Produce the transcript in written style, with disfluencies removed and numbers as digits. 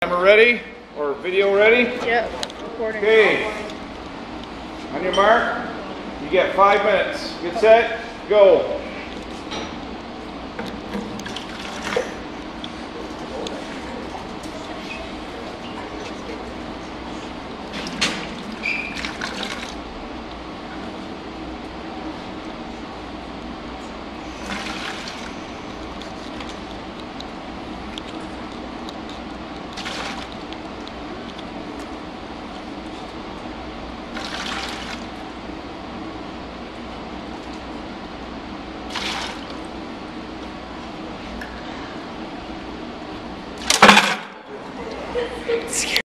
Camera ready? Or video ready? Yep, recording. Okay. On your mark, you get 5 minutes. Get set, go.